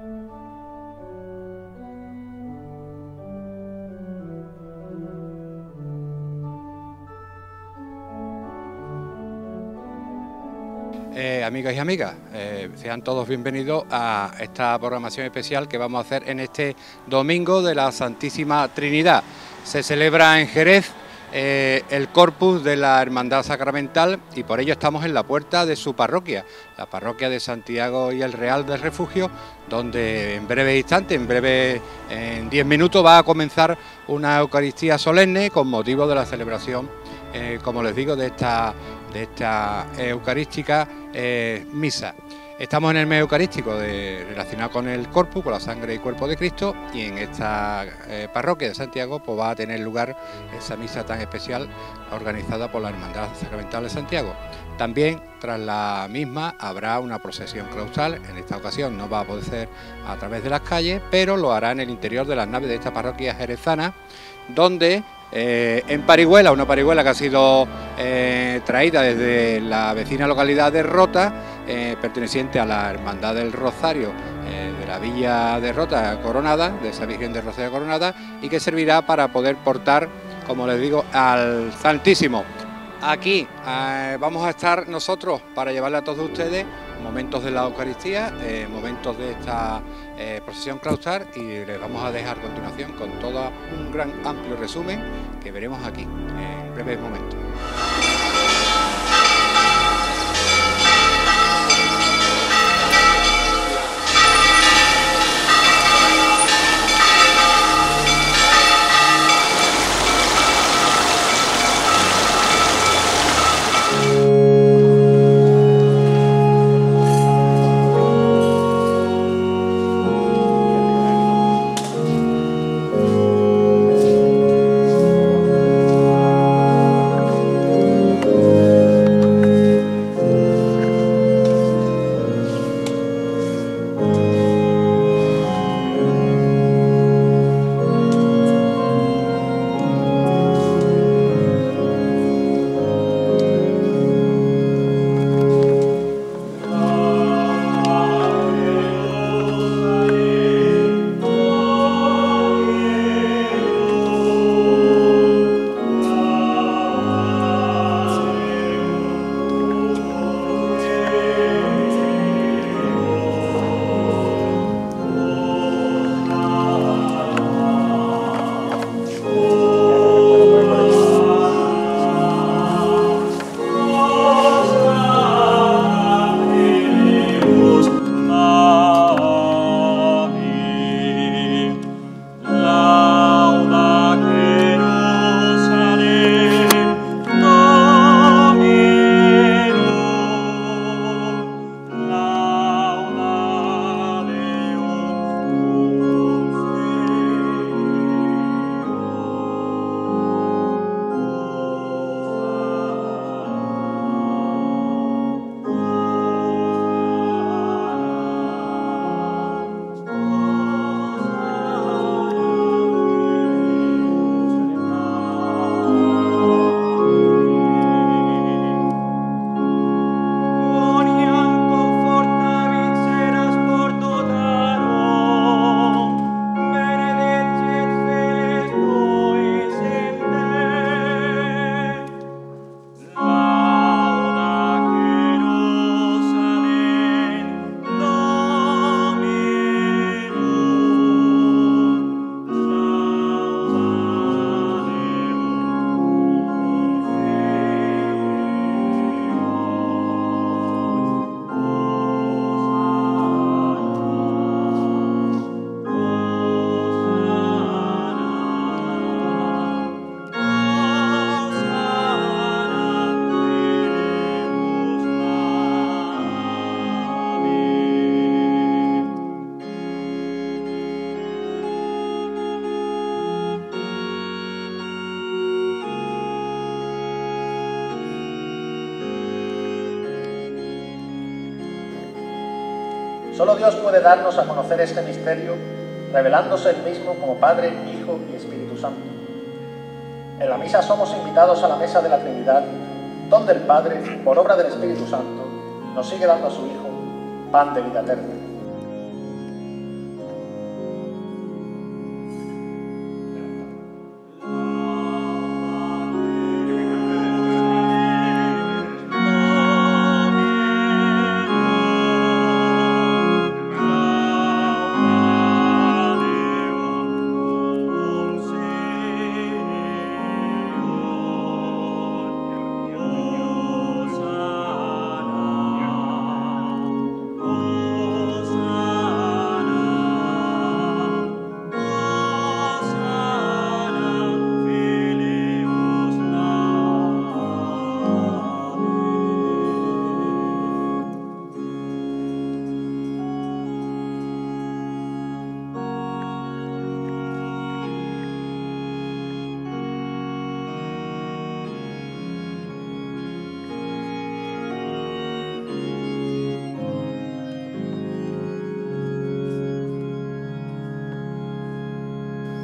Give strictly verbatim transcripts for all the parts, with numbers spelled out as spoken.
Eh, amigas y amigas, eh, sean todos bienvenidos a esta programación especial que vamos a hacer en este domingo de la Santísima Trinidad. Se celebra en Jerez eh, el Corpus de la Hermandad Sacramental y por ello estamos en la puerta de su parroquia, la parroquia de Santiago y el Real del Refugio, donde en breve instante, en breve, en diez minutos, va a comenzar una Eucaristía solemne con motivo de la celebración, eh, como les digo, de esta, de esta eucarística eh, misa. Estamos en el mes eucarístico de, relacionado con el Corpus, con la sangre y cuerpo de Cristo, y en esta eh, parroquia de Santiago pues va a tener lugar esa misa tan especial organizada por la Hermandad Sacramental de Santiago. También tras la misma habrá una procesión claustral. En esta ocasión no va a poder ser a través de las calles, pero lo hará en el interior de las naves de esta parroquia jerezana, donde eh, en parihuela, una parihuela que ha sido eh, traída desde la vecina localidad de Rota, eh, perteneciente a la Hermandad del Rosario eh, de la Villa de Rota Coronada, de esa Virgen de Rosario Coronada, y que servirá para poder portar, como les digo, al Santísimo. Aquí eh, vamos a estar nosotros para llevarle a todos ustedes momentos de la Eucaristía, eh, momentos de esta eh, procesión claustral, y les vamos a dejar a continuación con todo un gran amplio resumen que veremos aquí en breves momentos. Solo Dios puede darnos a conocer este misterio, revelándose Él mismo como Padre, Hijo y Espíritu Santo. En la misa somos invitados a la mesa de la Trinidad, donde el Padre, por obra del Espíritu Santo, nos sigue dando a su Hijo pan de vida eterna.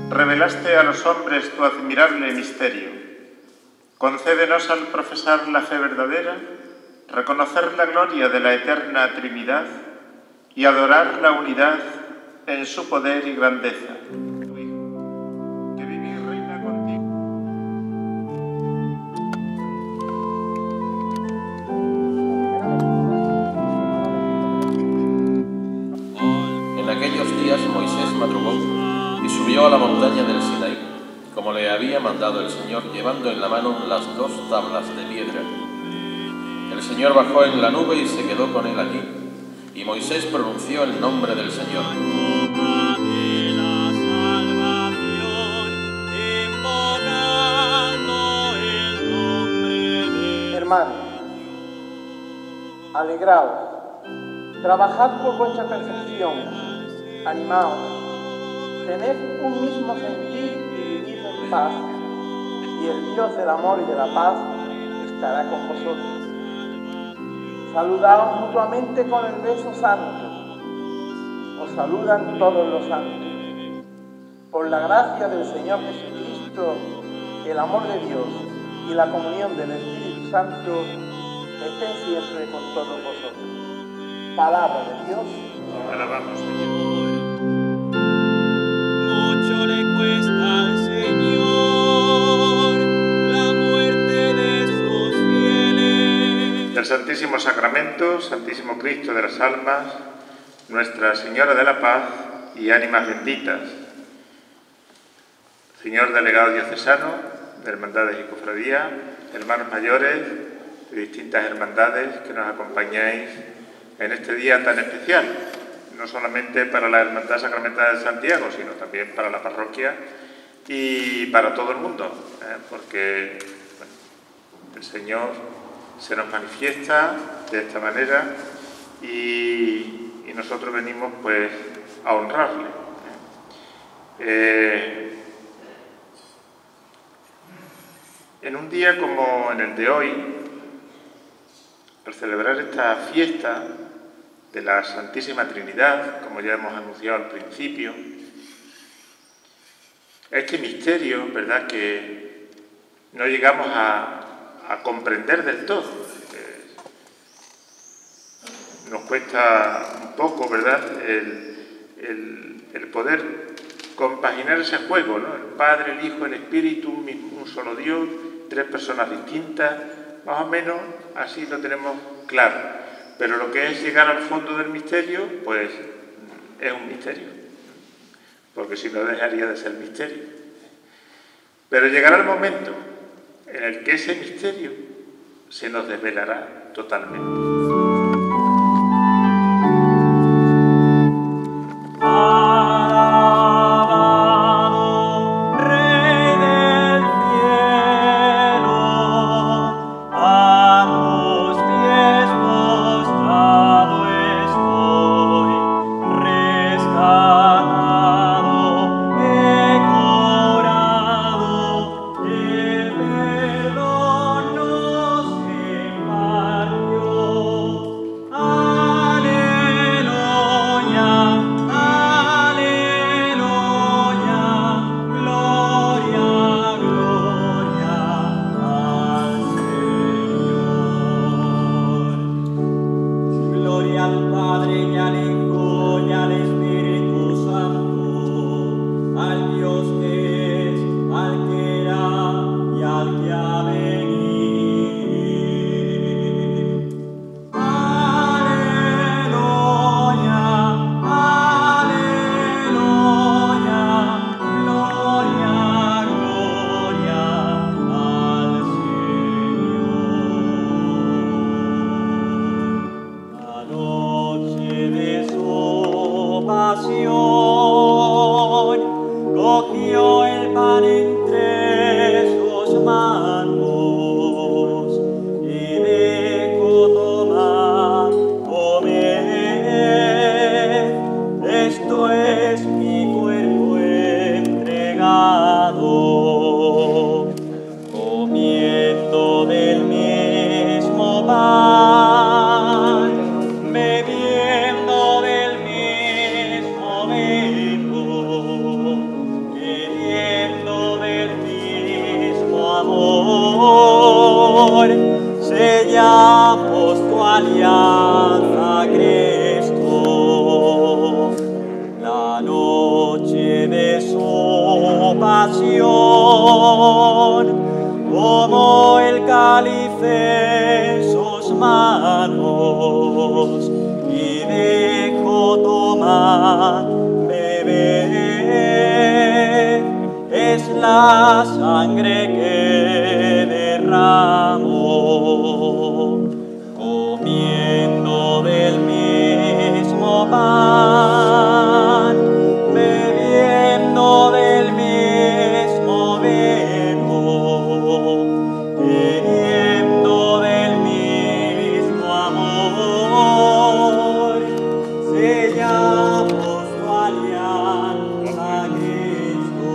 revelaste a los hombres tu admirable misterio. Concédenos al profesar la fe verdadera, reconocer la gloria de la eterna Trinidad y adorar la unidad en su poder y grandeza. Tu Hijo, que vive y reina contigo. En aquellos días Moisés madrugó y subió a la montaña del Sinaí, como le había mandado el Señor, llevando en la mano las dos tablas de piedra. El Señor bajó en la nube y se quedó con él allí, y Moisés pronunció el nombre del Señor. Hermanos, alegraos, trabajad por vuestra perfección, animaos, tened un mismo sentir y vivid en paz, y el Dios del amor y de la paz estará con vosotros. Saludaos mutuamente con el beso santo. Os saludan todos los santos. Por la gracia del Señor Jesucristo, el amor de Dios y la comunión del Espíritu Santo estén siempre con todos vosotros. Palabra de Dios. Alabamos, Señor. Mucho le cuesta al Señor la muerte de sus fieles. Del Santísimo Sacramento, Santísimo Cristo de las almas, Nuestra Señora de la Paz y ánimas benditas. Señor delegado diocesano de hermandades y cofradías, hermanos mayores de distintas hermandades que nos acompañáis en este día tan especial, no solamente para la Hermandad Sacramental de Santiago, sino también para la parroquia y para todo el mundo, ¿eh? porque bueno, el Señor se nos manifiesta de esta manera y, y nosotros venimos pues a honrarle. ¿eh? Eh, en un día como en el de hoy, al celebrar esta fiesta de la Santísima Trinidad, como ya hemos anunciado al principio, este misterio, ¿verdad?, que no llegamos a, a comprender del todo. Eh, nos cuesta un poco, ¿verdad?, el, el, el poder compaginar ese juego, ¿no? El Padre, el Hijo, el Espíritu, un, un solo Dios, tres personas distintas, más o menos así lo tenemos claro. Pero lo que es llegar al fondo del misterio, pues es un misterio, porque si no dejaría de ser misterio. Pero llegará el momento en el que ese misterio se nos desvelará totalmente. Bebiendo del mismo vino, bebed, es la sangre que derramó, comiendo del mismo pan, bebiendo del mismo vino, bebiendo del mismo amor, sellamos tu alianza, Cristo.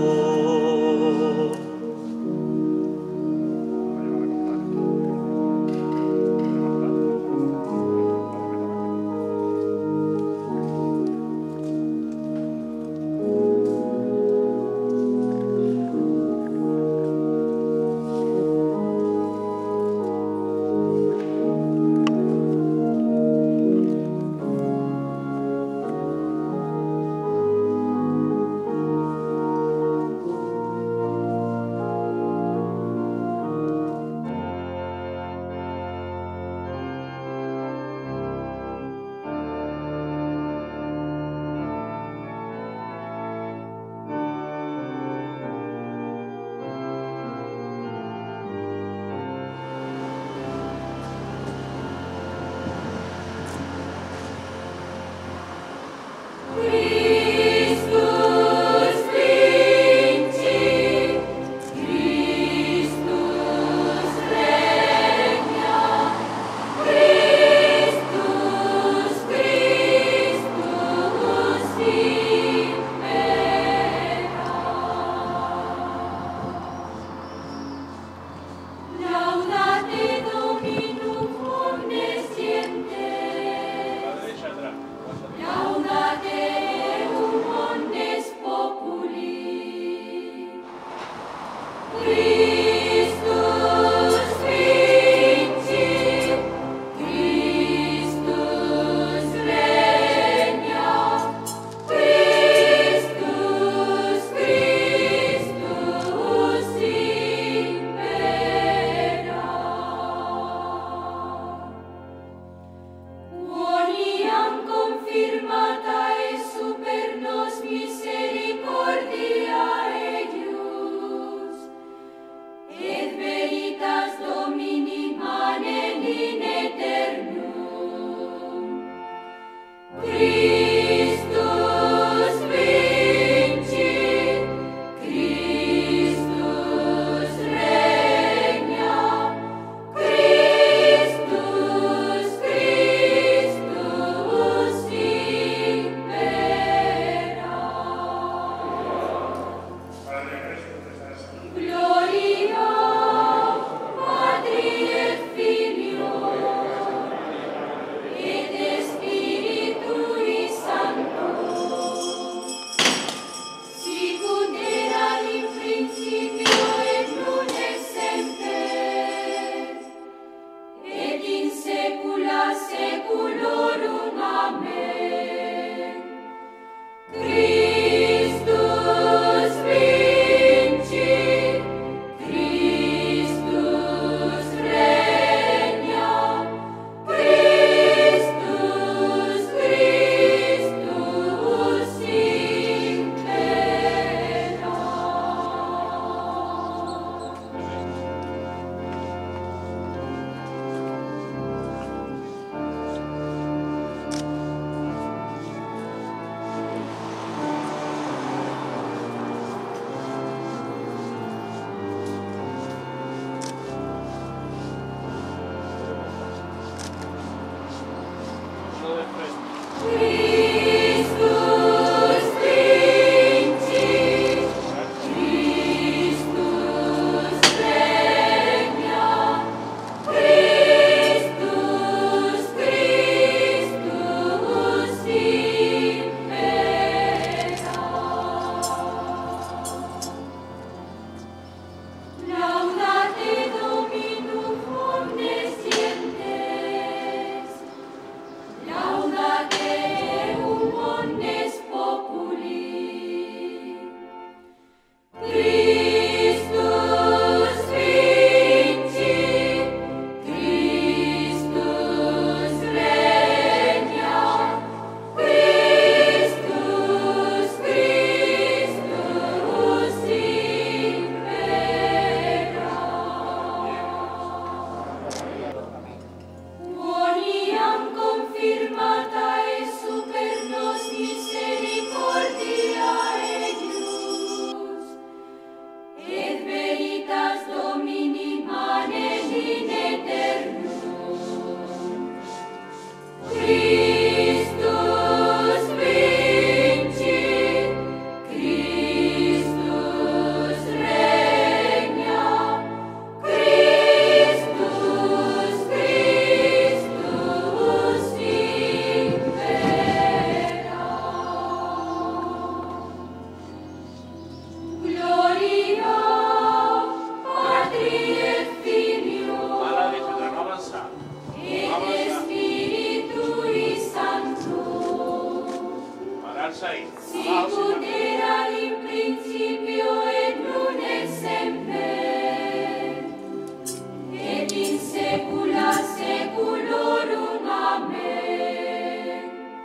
ahí. Sicut erat in principio et nun et semper, et in saecula saeculorum. Amen.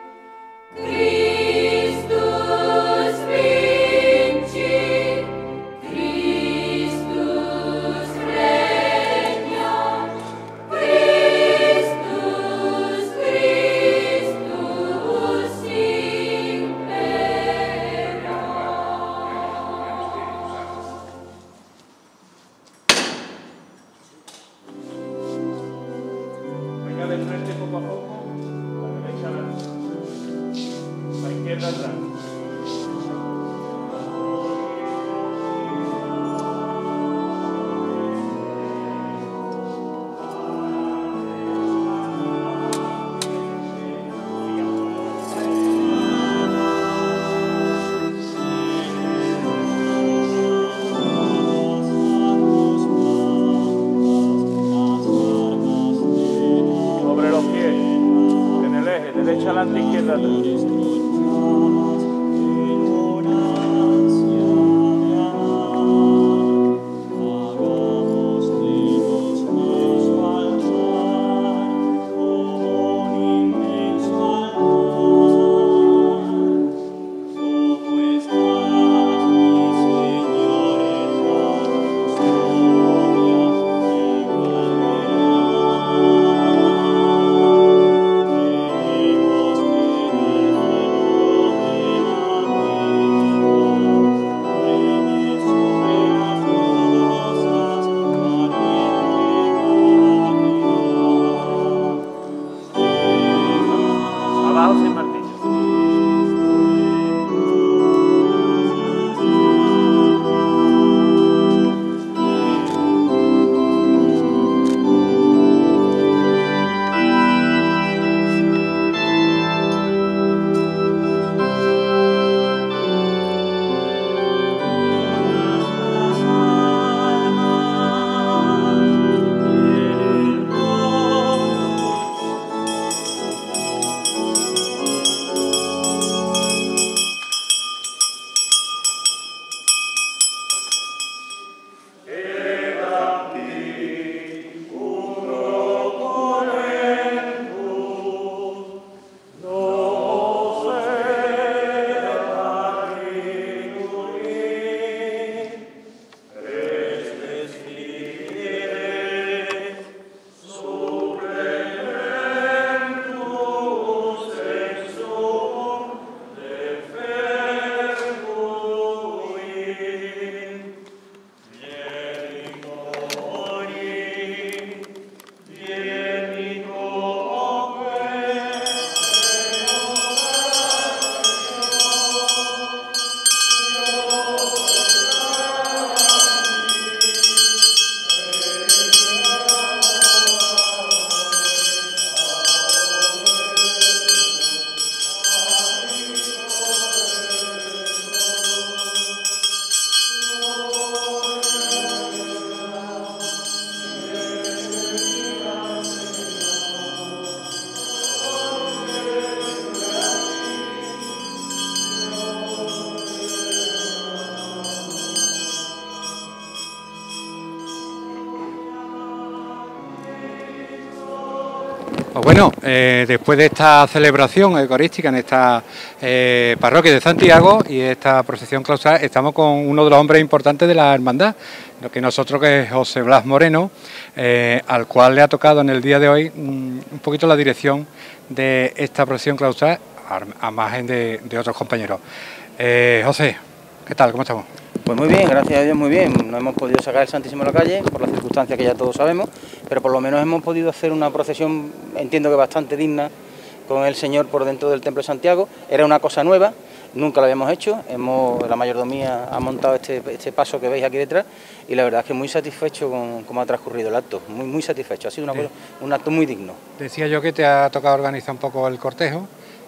Christus vincit, Christus regnat, Christus, Christus imperat. Venga de frente poco a poco, la derecha adelante, la izquierda atrás. Sobre los pies, en el eje, derecha adelante, izquierda atrás. Abajo sin martillo. Pues bueno, eh, después de esta celebración eucarística en esta eh, parroquia de Santiago y esta procesión claustral, estamos con uno de los hombres importantes de la hermandad, lo que nosotros que es José Blas Moreno, eh, al cual le ha tocado en el día de hoy un, un poquito la dirección de esta procesión claustral, a, a margen de, de otros compañeros. Eh, José, ¿qué tal? ¿Cómo estamos? Pues muy bien, gracias a Dios, muy bien. No hemos podido sacar el Santísimo a la calle por las circunstancias que ya todos sabemos, pero por lo menos hemos podido hacer una procesión, entiendo que bastante digna, con el Señor por dentro del Templo de Santiago. Era una cosa nueva, nunca lo habíamos hecho, hemos, la mayordomía ha montado este, este paso que veis aquí detrás y la verdad es que muy satisfecho con cómo ha transcurrido el acto, muy, muy satisfecho, ha sido una cosa, un acto muy digno. Decía yo que te ha tocado organizar un poco el cortejo,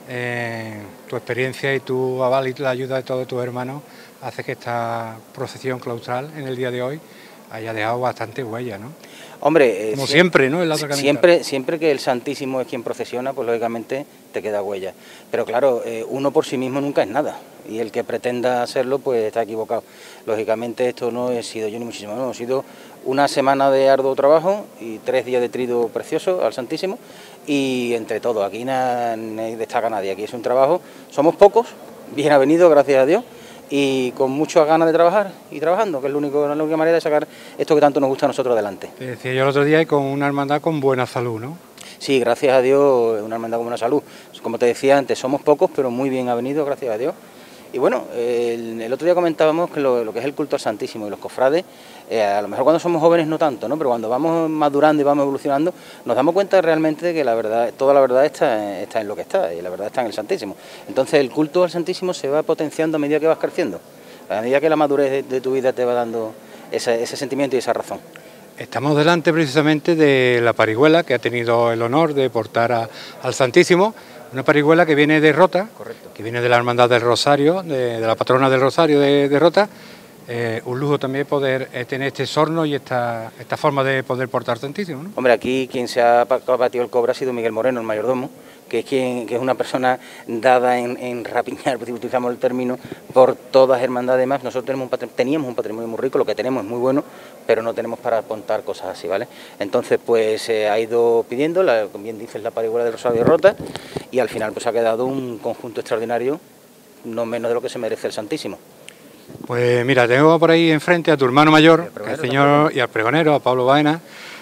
eh, tu experiencia y tu aval y la ayuda de todos tus hermanos hace que esta procesión claustral en el día de hoy haya dejado bastante huella, ¿no? Hombre, eh, como si, siempre, ¿no? En la sacramental. Siempre, siempre que el Santísimo es quien procesiona, pues lógicamente te queda huella. Pero claro, eh, uno por sí mismo nunca es nada. Y el que pretenda hacerlo, pues está equivocado. Lógicamente esto no he sido yo ni muchísimo, no. Ha sido una semana de arduo trabajo y tres días de trido precioso al Santísimo. Y entre todos, aquí no destaca nadie. Aquí es un trabajo, somos pocos, bien avenidos, gracias a Dios. Y con muchas ganas de trabajar y trabajando, que es la única, la única manera de sacar esto que tanto nos gusta a nosotros adelante. Te decía yo el otro día, y con una hermandad con buena salud, ¿no? Sí, gracias a Dios, es una hermandad con buena salud. Como te decía antes, somos pocos, pero muy bien avenidos, gracias a Dios. Y bueno, el, el otro día comentábamos que lo, lo que es el culto al Santísimo y los cofrades, eh, a lo mejor cuando somos jóvenes no tanto, ¿no? Pero cuando vamos madurando y vamos evolucionando, nos damos cuenta realmente de que la verdad, toda la verdad está, está en lo que está, y la verdad está en el Santísimo. Entonces el culto al Santísimo se va potenciando a medida que vas creciendo, a medida que la madurez de, de tu vida te va dando ese, ese sentimiento y esa razón. Estamos delante precisamente de la parihuela que ha tenido el honor de portar a, al Santísimo. Una parihuela que viene de Rota, correcto, que viene de la Hermandad del Rosario, de, de la patrona del Rosario de, de Rota. Eh, un lujo también poder eh, tener este sorno y esta, esta forma de poder portar Santísimo, ¿no? Hombre, aquí quien se ha batido el cobre ha sido Miguel Moreno, el mayordomo, que es quien que es una persona dada en, en rapiñar, si utilizamos el término, por todas hermandades más. Nosotros tenemos un teníamos un patrimonio muy rico, lo que tenemos es muy bueno, pero no tenemos para contar cosas así, ¿vale? Entonces, pues se eh, ha ido pidiendo, la, como bien dices, la parihuela del Rosario de Rota, y al final pues ha quedado un conjunto extraordinario, no menos de lo que se merece el Santísimo. Pues mira, tengo por ahí enfrente a tu hermano mayor, el señor, y al pregonero, a Pablo Baena.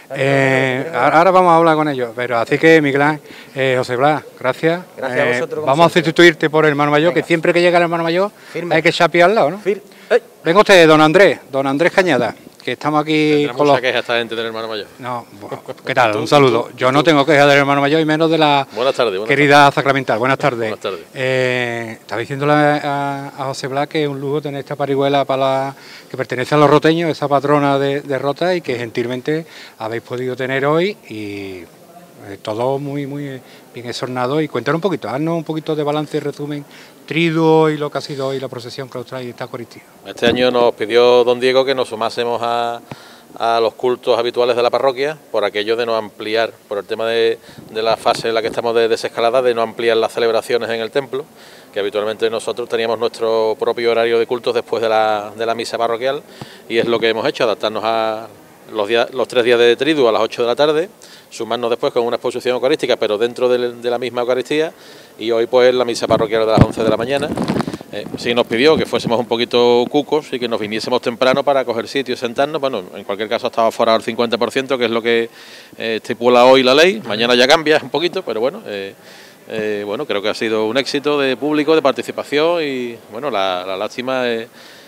Eh, ahora vamos a hablar con ellos, pero así que Miguel Ángel, eh, José Blas, gracias. Gracias eh, a vosotros. Vamos a sustituirte por el hermano mayor, Venga. Que siempre que llega el hermano mayor Firme. hay que chapear al lado, ¿no? Fir ¡Ey! Venga usted, don Andrés, don Andrés Cañada, que estamos aquí Tendrá con mucha los... queja esta gente del hermano mayor. No, bueno, ¿qué tal? Un saludo. Yo no tengo queja del hermano mayor y menos de la Buenas tardes. Buenas querida tardes. Sacramental. Buenas tardes. Buenas tardes. Eh, estaba diciéndole a, a José Blas que es un lujo tener esta parihuela para la, que pertenece a los roteños, esa patrona de, de Rota, y que gentilmente habéis podido tener hoy, y eh, todo muy muy bien exornado. Y cuéntanos un poquito, haznos un poquito de balance y resumen, triduo y lo que ha sido hoy la procesión claustral y esta Eucaristía. Este año nos pidió don Diego que nos sumásemos a, a los cultos habituales de la parroquia, por aquello de no ampliar, por el tema de, de la fase en la que estamos de desescalada, de no ampliar las celebraciones en el templo, que habitualmente nosotros teníamos nuestro propio horario de cultos después de la, de la misa parroquial, y es lo que hemos hecho, adaptarnos a los, días, los tres días de triduo a las ocho de la tarde, sumarnos después con una exposición eucarística, pero dentro de, de la misma Eucaristía, y hoy pues la misa parroquial de las once de la mañana. Eh, sí nos pidió que fuésemos un poquito cucos y que nos viniésemos temprano para coger sitio y sentarnos. Bueno, en cualquier caso estaba fuera el cincuenta por ciento, que es lo que eh, estipula hoy la ley. Mañana ya cambia un poquito, pero bueno, eh, eh, bueno, creo que ha sido un éxito de público, de participación, y bueno, la, la lástima es...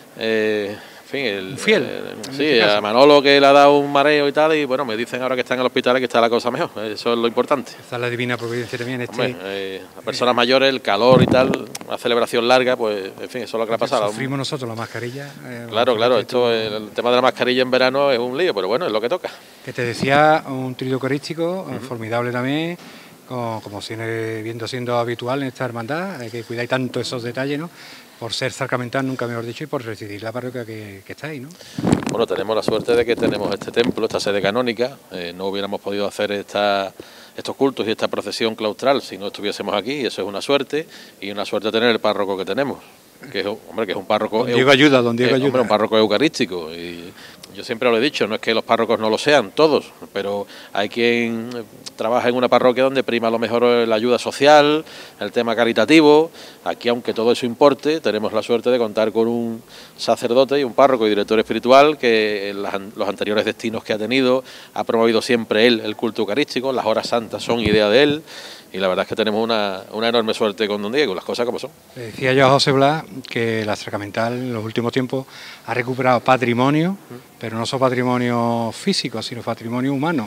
Eh, En fin, el, fiel. El, sí, a Manolo, que le ha dado un mareo y tal, y bueno, me dicen ahora que está en el hospital y que está la cosa mejor. Eso es lo importante. Esa es la divina providencia también. Este... Hombre, eh, las personas mayores, el calor y tal, una celebración larga, pues en fin, eso es lo que le ha pasado. Sufrimos nosotros la mascarilla. Eh, claro, claro, esto, el tema de la mascarilla en verano es un lío, pero bueno, es lo que toca. Que te decía, un trío eucarístico, uh-huh, formidable también, como, como sigue viendo siendo habitual en esta hermandad, hay que cuidar tanto esos detalles, ¿no? Por ser sacramental, nunca mejor dicho, y por residir la parroquia que, que está ahí, ¿no? Bueno, tenemos la suerte de que tenemos este templo, esta sede canónica. Eh, no hubiéramos podido hacer esta, estos cultos y esta procesión claustral si no estuviésemos aquí, y eso es una suerte, y una suerte tener el párroco que tenemos, que es, hombre, que es un párroco... Don Diego ayuda, don Diego eh, ayuda. Hombre, un párroco eucarístico, y yo siempre lo he dicho, no es que los párrocos no lo sean, todos, pero hay quien trabaja en una parroquia donde prima a lo mejor la ayuda social, el tema caritativo. Aquí, aunque todo eso importe, tenemos la suerte de contar con un sacerdote y un párroco y director espiritual que en las, los anteriores destinos que ha tenido ha promovido siempre él el culto eucarístico, las horas santas son idea de él, y la verdad es que tenemos una, una enorme suerte con don Diego, las cosas como son. Le decía yo a José Blas que la Sacramental en los últimos tiempos ha recuperado patrimonio, pero no solo patrimonio físico, sino patrimonio humano.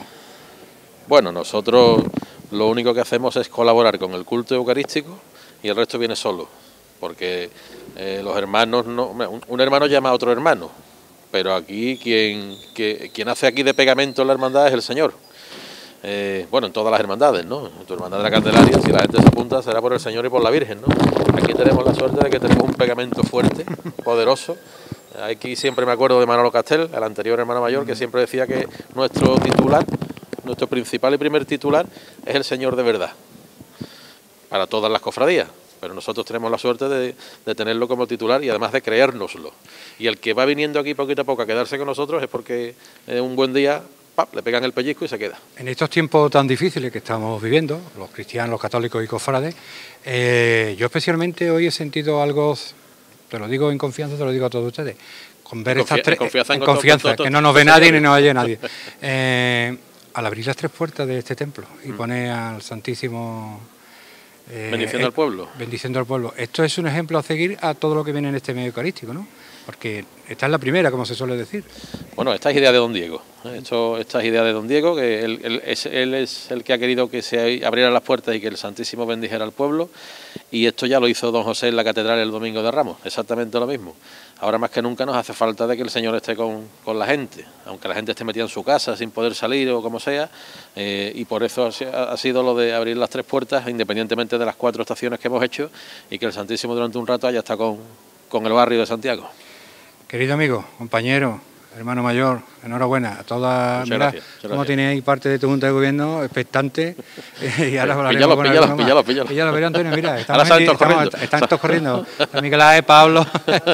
Bueno, nosotros lo único que hacemos es colaborar con el culto eucarístico y el resto viene solo, porque eh, los hermanos, no, un, un hermano llama a otro hermano, pero aquí quien, que, quien hace aquí de pegamento la hermandad es el Señor. eh, bueno, en todas las hermandades, ¿no? En tu hermandad de la Candelaria, si la gente se apunta, será por el Señor y por la Virgen, ¿no? Aquí tenemos la suerte de que tenemos un pegamento fuerte, poderoso. Aquí siempre me acuerdo de Manolo Castel, el anterior hermano mayor, que siempre decía que nuestro titular, nuestro principal y primer titular es el Señor de verdad, para todas las cofradías. Pero nosotros tenemos la suerte de, de tenerlo como titular y además de creérnoslo. Y el que va viniendo aquí poquito a poco a quedarse con nosotros es porque eh, un buen día ¡pap!, le pegan el pellizco y se queda. En estos tiempos tan difíciles que estamos viviendo, los cristianos, los católicos y cofrades, eh, yo especialmente hoy he sentido algo, te lo digo en confianza, te lo digo a todos ustedes, con ver estas tres, en confianza, en confianza todo, todo, que no nos ve nadie ni nos oye nadie. Eh, al abrir las tres puertas de este templo y mm. poner al Santísimo... Eh, bendiciendo al pueblo. Bendiciendo al pueblo. Esto es un ejemplo a seguir a todo lo que viene en este medio eucarístico, ¿no? Porque esta es la primera, como se suele decir. Bueno, esta es idea de don Diego. Esto, esta es idea de don Diego, que él, él, es, él es el que ha querido que se abrieran las puertas y que el Santísimo bendijera al pueblo. Y esto ya lo hizo don José en la catedral el domingo de Ramos, exactamente lo mismo. Ahora más que nunca nos hace falta de que el Señor esté con, con la gente, aunque la gente esté metida en su casa sin poder salir o como sea, eh, y por eso ha, ha sido lo de abrir las tres puertas, independientemente de las cuatro estaciones que hemos hecho, y que el Santísimo durante un rato haya estado con, con el barrio de Santiago. Querido amigo, compañero, hermano mayor, enhorabuena a todas. Mira cómo tiene ahí parte de tu junta de gobierno expectante. Y ahora píllalo, píllalo, píllalo, píllalo. Píllalo, pero Antonio, mira, estamos están todos corriendo. Están todos corriendo. Miguel Ángel, Pablo,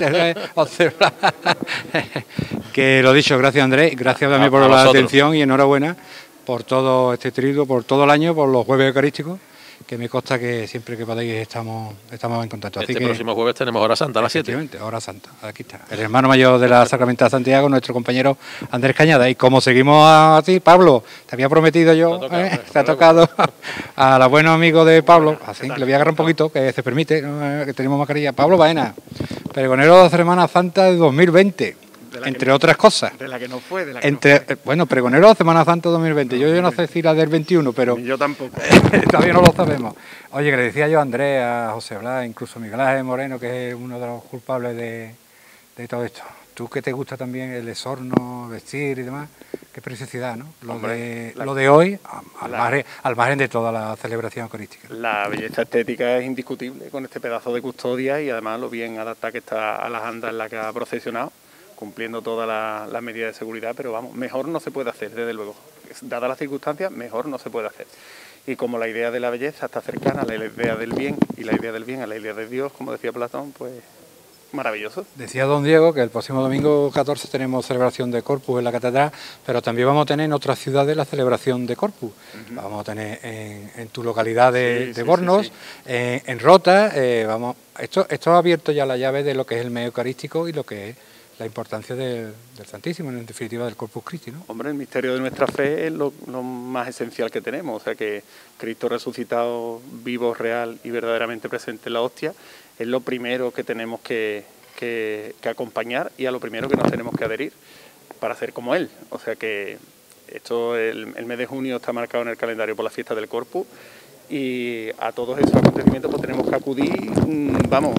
que lo dicho, gracias Andrés, gracias también por la atención y enhorabuena por todo este triduo, por todo el año, por los jueves eucarísticos, que me consta que siempre que podéis estamos, estamos en contacto. Así este que, próximo jueves tenemos Hora Santa a las siete. Hora Santa, aquí está. El hermano mayor de la Sacramental de Santiago, nuestro compañero Andrés Cañada. Y como seguimos a ti, Pablo, te había prometido yo, te, tocado, eh, te ha tocado a la buena amigo de Pablo, así que le voy a agarrar un poquito, que se permite, ¿no? Que tenemos mascarilla. Pablo Baena, pregonero de Semana Santa de dos mil veinte. Entre no, otras cosas. De la que no fue, de la que Entre, no fue. Bueno, pregonero de Semana Santa dos mil veinte. Yo, yo no sé si la del veintiuno, pero... Yo tampoco. Todavía no lo sabemos. Oye, que le decía yo a Andrés, a José Blas, incluso a Miguel Ángel Moreno, que es uno de los culpables de, de todo esto. Tú que te gusta también el desorno, vestir y demás, qué preciosidad, ¿no? Lo, Hombre, de, la, lo de hoy, al, la, margen, al margen de toda la celebración eucarística. La belleza estética es indiscutible con este pedazo de custodia y además lo bien adaptada que está a las andas en la que ha procesionado, cumpliendo todas las la medidas de seguridad, pero vamos, mejor no se puede hacer, desde luego. Dadas las circunstancias, mejor no se puede hacer. Y como la idea de la belleza está cercana a la idea del bien, y la idea del bien a la idea de Dios, como decía Platón, pues maravilloso. Decía don Diego que el próximo domingo catorce tenemos celebración de Corpus en la catedral, pero también vamos a tener en otras ciudades la celebración de Corpus. Uh-huh. Vamos a tener en, en tu localidad de, sí, de sí, Bornos, sí, sí. En, en Rota, eh, vamos, esto, esto ha abierto ya la llave de lo que es el medio eucarístico y lo que es la importancia del, del Santísimo, en definitiva del Corpus Christi, ¿no? Hombre, el misterio de nuestra fe es lo, lo más esencial que tenemos, o sea que Cristo resucitado, vivo, real y verdaderamente presente en la hostia, es lo primero que tenemos que, que, que acompañar y a lo primero que nos tenemos que adherir para ser como Él. O sea que esto, el, el mes de junio está marcado en el calendario por la fiesta del Corpus y a todos esos acontecimientos pues tenemos que acudir, vamos,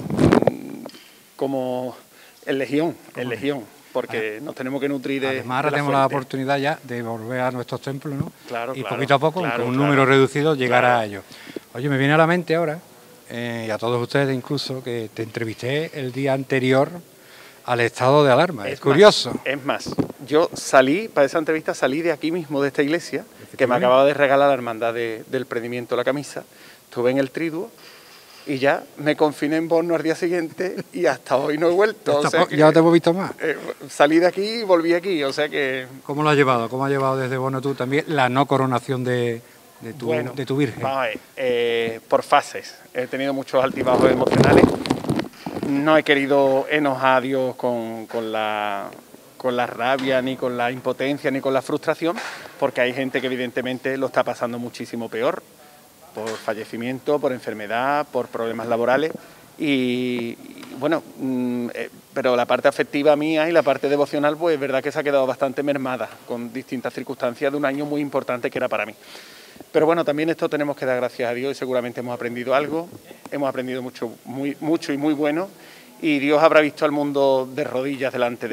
como... En legión, en legión, porque nos tenemos que nutrir de... Además ahora de la tenemos fuente. la oportunidad ya de volver a nuestros templos, ¿no? Claro, y claro, poquito a poco, claro, con un claro, número reducido, llegar claro. a ellos. Oye, me viene a la mente ahora, eh, y a todos ustedes incluso, que te entrevisté el día anterior al estado de alarma. Es, es curioso. Más, es más, yo salí, para esa entrevista, salí de aquí mismo, de esta iglesia, que me acababa de regalar la hermandad de, del prendimiento de la camisa, estuve en el triduo, y ya me confiné en Borno al día siguiente y hasta hoy no he vuelto. O sea que, ya te hemos visto más. Eh, salí de aquí y volví aquí, o sea que... ¿Cómo lo has llevado? ¿Cómo has llevado desde Borno tú también la no coronación de, de, tu, bueno, de tu Virgen? Vamos a ver, eh, por fases. He tenido muchos altibajos emocionales. No he querido enojar a Dios con, con, la, con la rabia, ni con la impotencia, ni con la frustración, porque hay gente que evidentemente lo está pasando muchísimo peor, por fallecimiento, por enfermedad, por problemas laborales y, y bueno, mm, eh, pero la parte afectiva mía y la parte devocional pues es verdad que se ha quedado bastante mermada con distintas circunstancias de un año muy importante que era para mí. Pero bueno, también esto tenemos que dar gracias a Dios y seguramente hemos aprendido algo, hemos aprendido mucho, muy, mucho y muy bueno y Dios habrá visto al mundo de rodillas delante de Él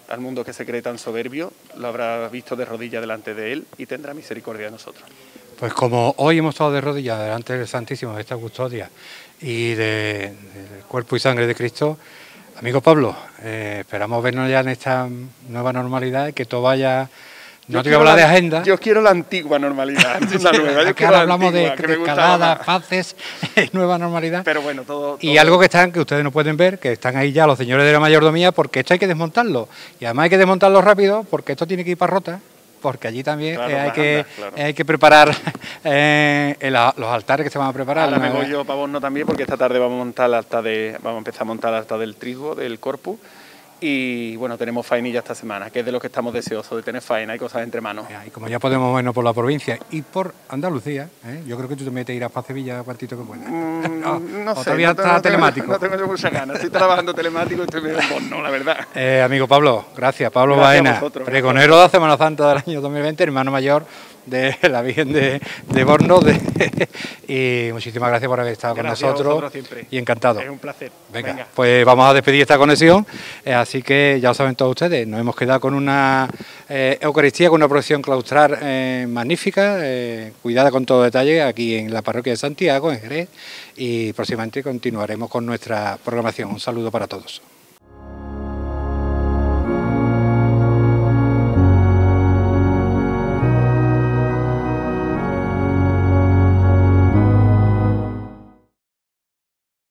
al mundo que se cree tan soberbio, lo habrá visto de rodillas delante de él y tendrá misericordia de nosotros. Pues como hoy hemos estado de rodillas delante del Santísimo de esta custodia y de, del cuerpo y sangre de Cristo, amigo Pablo, eh, esperamos vernos ya en esta nueva normalidad y que todo vaya... No te voy a hablar de agenda. Yo quiero la antigua normalidad, no la nueva. Yo Aquí quiero ahora la hablamos antigua, de, que me de gustaba escaladas, más. paces, nueva normalidad. Pero bueno, todo, Y todo- algo que están, que ustedes no pueden ver, que están ahí ya los señores de la mayordomía, porque esto hay que desmontarlo. Y además hay que desmontarlo rápido, porque esto tiene que ir para Rota, porque allí también Claro, eh, hay, para que, andar, claro. eh, hay que preparar eh, el- los altares que se van a preparar. Ahora me Una- voy yo para Borno también, porque esta tarde vamos a montar el altar de, vamos a empezar a montar el altar del triduo, del corpus. Y bueno, tenemos faenilla esta semana, que es de lo que estamos deseosos, de tener faena y cosas entre manos. Y como ya podemos vernos por la provincia y por Andalucía, ¿eh? Yo creo que tú también te irás para Sevilla cuantito que puedas. Mm, no, no o sé, todavía no está tengo, no tengo- telemático. No tengo yo muchas ganas, estoy trabajando telemático y estoy medio en Borno, la verdad. Eh, amigo Pablo, gracias. Pablo Gracias a Baena, vosotros. pregonero de la Semana Santa del año dos mil veinte, hermano mayor de la Virgen de, de Borno. De, y muchísimas gracias por haber estado Gracias a con nosotros. vosotros siempre. Y encantado. Es un placer. Venga, Venga. pues vamos a despedir esta conexión. Eh, así que ya lo saben todos ustedes, nos hemos quedado con una eh, Eucaristía, con una procesión claustral eh, magnífica, eh, cuidada con todo detalle, aquí en la parroquia de Santiago, en Jerez. Y próximamente continuaremos con nuestra programación. Un saludo para todos.